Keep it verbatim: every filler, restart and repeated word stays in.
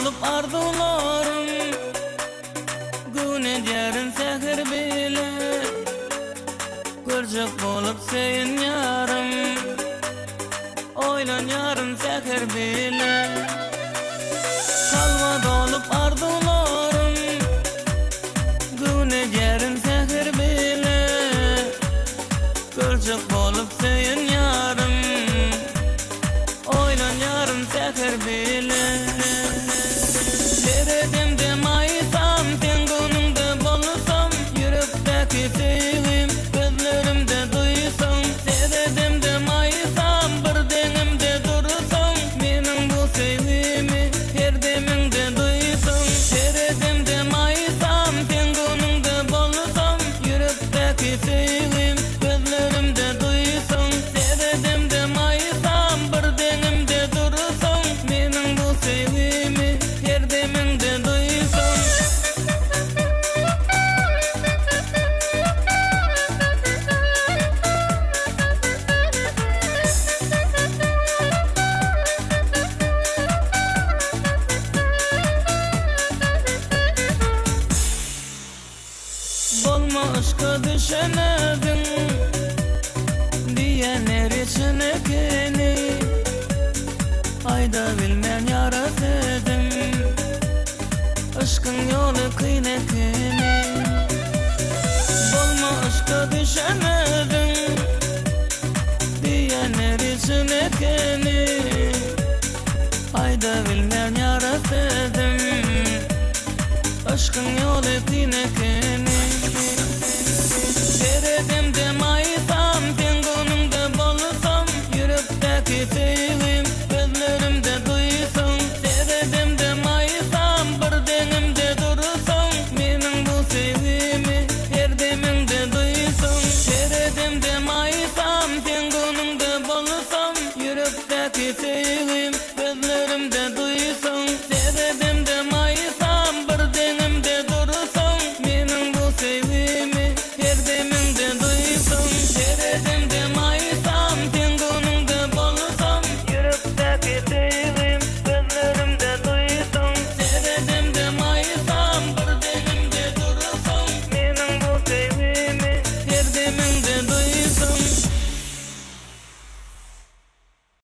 dolup arzularım, güne yarın seher bile, gırcık bolup seyin yarım, oylan yarın seher bile. Kalma dolup arzularım, güne yarın seher bile, gırcık bolup seyin yarım, oylan yarın seher bile. Seredimde maysam, sen gönlümde bolsam, yürekteki sevgim gözlerimde duysam. Seredimde maysam, bir denimde dursam, menin bu sevgimi her deminde duysam. Seredimde maysam, sen gönlümde bolsam, yürekteki sevgim gözlerimde duysam. Seredimde maysam, bir denimde dursam, menin bu sevgimi her deminde duysam. Bolma aşka düşenedin, diyenler için ekeni, ayda bilmen yarat edim, aşkın yolu kıynetini. Bolma aşka düşenedin, diyenler için ekeni, ayda bilmen yarat edim, aşkın yolu kıynetini. Seredimde may